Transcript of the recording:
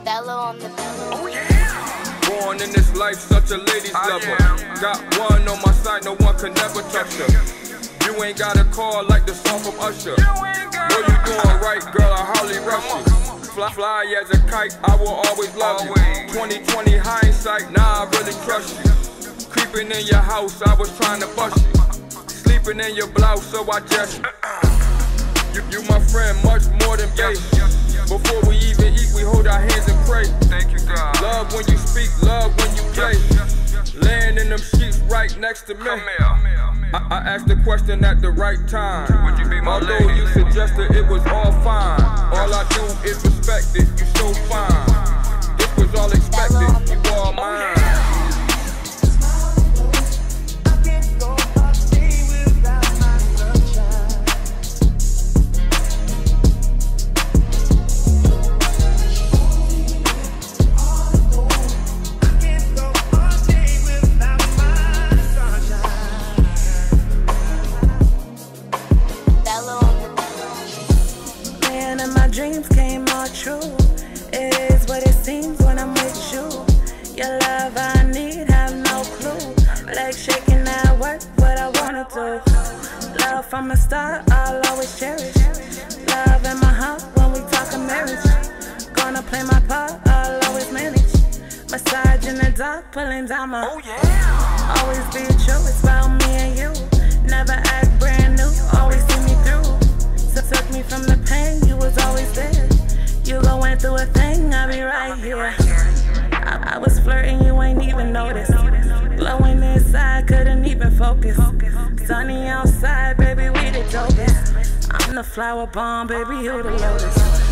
On the oh yeah. Born in this life, such a ladies lover. Got one on my side, no one can never touch her. You ain't got a call like the song from Usher. What you doing right, girl? I hardly rush you. Fly as a kite, I will always love you. 20/20 hindsight, now I really trust you. Creeping in your house, I was trying to bust you. Sleeping in your blouse, so I just you my friend, much more than base. Before we even eat, we hold our hands and pray. Thank you, God. Love when you speak, love when you play. Laying in them sheets right next to me. I asked the question at the right time. Would you be my lady? Although you suggested it was all fine. All I do is respect it, you so fine. This was all expected, you all mine. Dreams came all true. It is what it seems when I'm with you. Your love I need, have no clue. Legs shaking at work, what I wanna do. Love from the start, I'll always cherish. Love in my heart when we talk of marriage. Gonna play my part, I'll always manage. Massage in the dark, pulling down my always be true, it's about me and you. Never act brand new, always see me through. So took me from the pain, you was always there. You going through a thing, I'll be right here. I was flirting, you ain't even noticed. Glowing inside, couldn't even focus. Sunny outside, baby, we the dopest. I'm the flower bomb, baby, you the lotus.